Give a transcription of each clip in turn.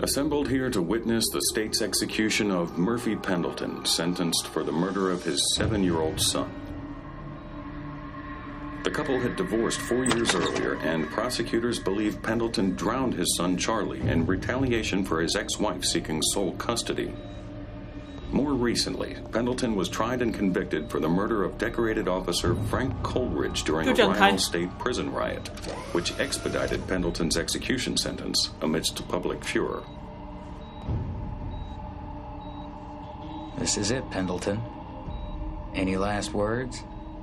Assembled here to witness the state's execution of Murphy Pendleton, sentenced for the murder of his 7-year-old son. The couple had divorced 4 years earlier, and prosecutors believe Pendleton drowned his son Charlie in retaliation for his ex-wife seeking sole custody. More recently, Pendleton was tried and convicted for the murder of decorated officer Frank Coleridge during a Rhino State prison riot, which expedited Pendleton's execution sentence amidst public furor. This is it, Pendleton. Any last words?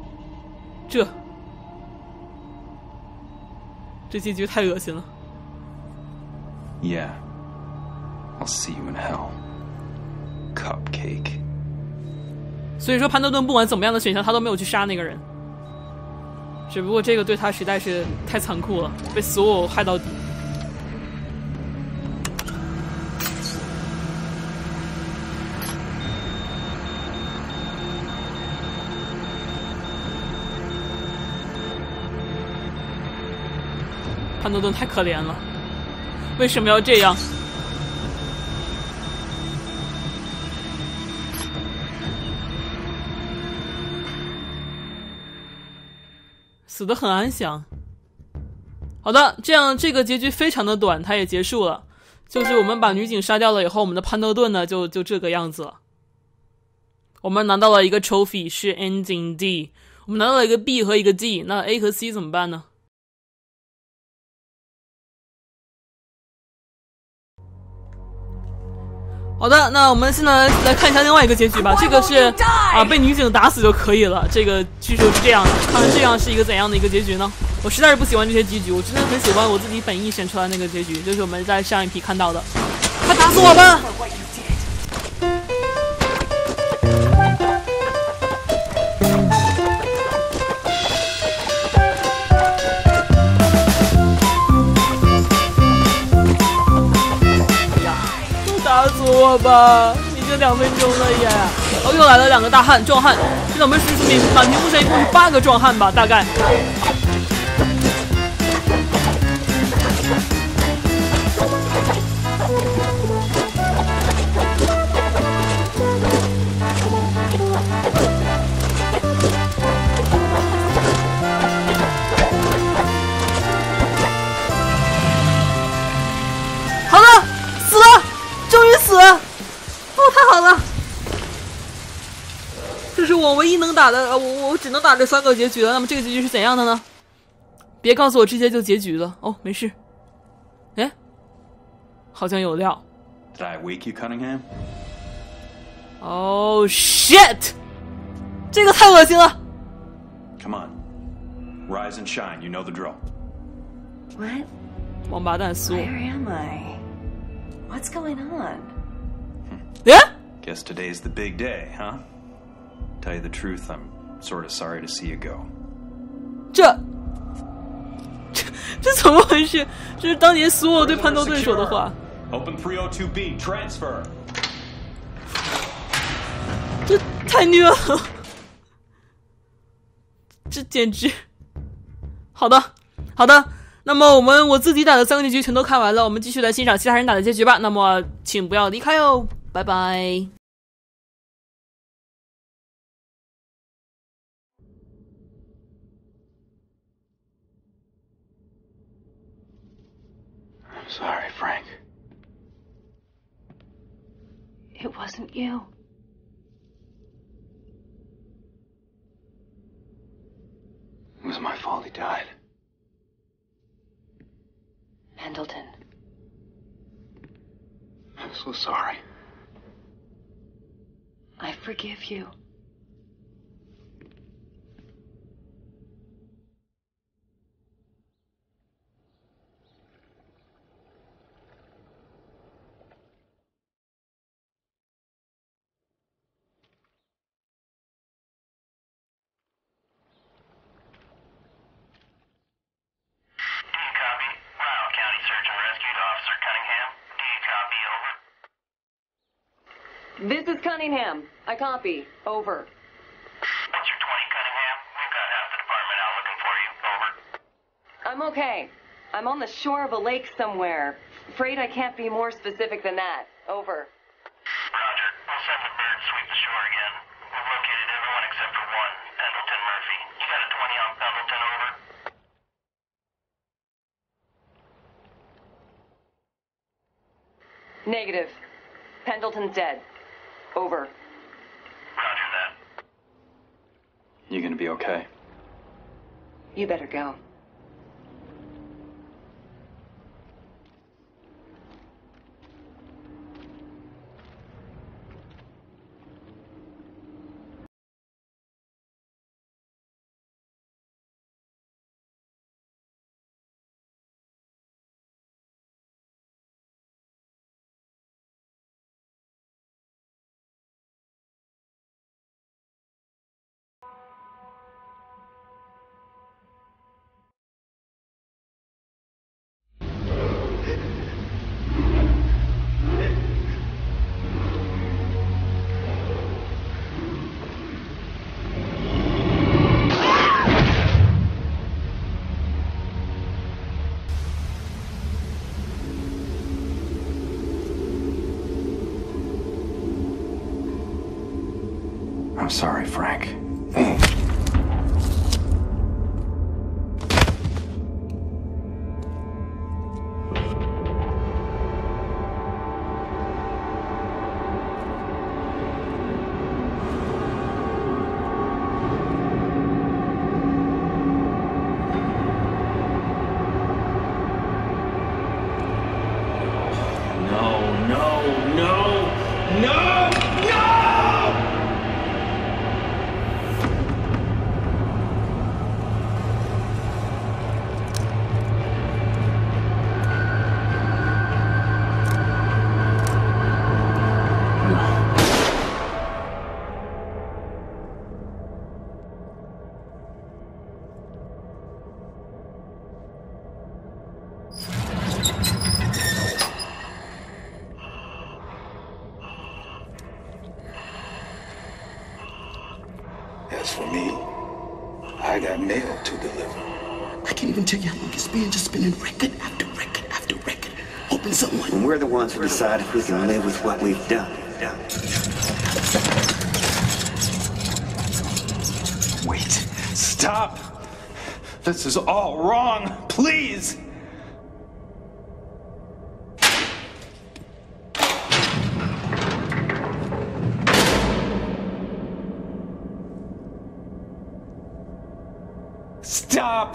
这结局太恶心了。 Yeah, I'll see you in hell. Cupcake. 所以说潘德顿不管怎么样的选项他都没有去杀那个人，只不过这个对他实在是太残酷了，被所有害到底。潘德顿太可怜了，为什么要这样？死得很安详。好的，这样这个结局非常的短，它也结束了。就是我们把女警杀掉了以后，我们的潘德顿呢就这个样子了。我们拿到了一个 trophy 是 ending D， 我们拿到了一个 B 和一个 D， 那 A 和 C 怎么办呢？好的，那我们现在来看一下另外一个结局吧。这个是被女警打死就可以了。这个据说是这样的，看看这样是一个怎样的一个结局呢？我实在是不喜欢这些结局，我真的很喜欢我自己本意选出来那个结局，就是我们在上一批看到的。快打死我吧！打死我吧！已经2分钟了耶！哦，又来了2个大汉壮汉。现在我们数满屏幕上一共是8个壮汉吧，大概。好了，死了。终于死了！哦，太好了！这是我唯一能打的，我只能打这3个结局了。那么这个结局是怎样的呢？别告诉我直接就结局了。哦，没事。哎，好像有料。 Did I wake you, Cunningham? Oh shit！ 这个太恶心了。 Come on, rise and shine. You know the drill. What? 王八蛋苏。 Where am I? What's going on? Yeah? Guess today's the big day, huh? Tell you the truth, I'm sort of sorry to see you go. 这怎么回事？这是当年所有对潘德顿说的话。 Open 302B, transfer. 这太虐了，这简直。好的，好的。那么我自己打的3个结局全都看完了，我们继续来欣赏其他人打的结局吧。那么请不要离开哦，拜拜。 I'm sorry, Frank. It wasn't you. It was my fault he died. Pendleton. I'm so sorry. I forgive you. This is Cunningham. I copy. Over. What's your 20, Cunningham? We've got half the department out looking for you. Over. I'm okay. I'm on the shore of a lake somewhere. Afraid I can't be more specific than that. Over. Roger. We'll send the bird sweep the shore again. We've located everyone except for one, Pendleton Murphy. You got a 20 on Pendleton, over? Negative. Pendleton's dead. Over. Roger that. You gonna be okay? You better go. I'm sorry, Frank. As for me, I got mail to deliver. I can't even tell you how long it's been just spinning record after record after record, hoping someone... And we're the ones who decide if we can live with what we've done. Wait. Stop! This is all wrong. Please! Stop!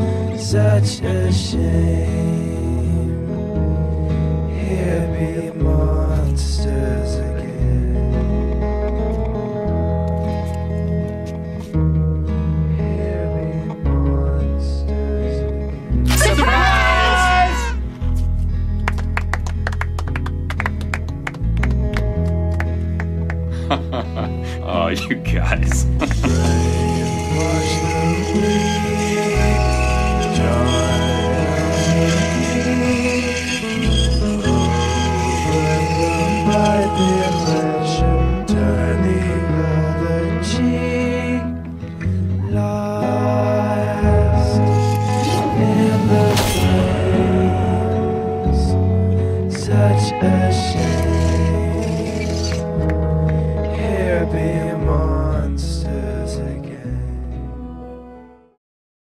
Such a shame. Here be more.